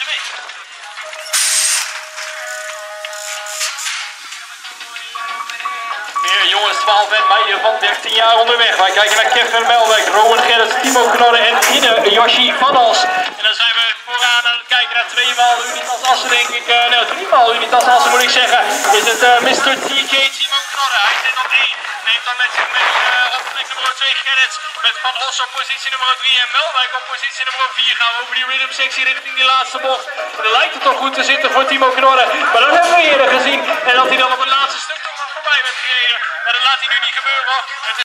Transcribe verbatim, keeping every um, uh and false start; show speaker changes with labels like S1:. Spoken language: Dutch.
S1: twee. Meer jongens, twaalf en Meijer van dertien jaar onderweg. Wij kijken naar Kevin Melwijk, Rowan Gerrits, Timo Knorre en Ine Yoshi van Als. En dan zijn we vooraan aan het kijken naar tweemaal Unitas Assen, denk ik. Uh, nou, driemaal Unitas Assen moet ik zeggen. Is het uh, mister T K Timo Knorre. Hij zit op drie. Neemt dan met zich mee uh, op plek nummer twee Gerrits. Met Van Os op positie nummer drie en Melwijk op positie nummer vier. Gaan we over die rhythm sectie richting die laatste bocht. En dan lijkt het toch goed te zitten voor Timo Knorre. Maar dat hebben we eerder gezien. En dat hij dan op het laatste stuk toch nog voorbij werd gereden. Maar dat laat hij nu niet gebeuren. Het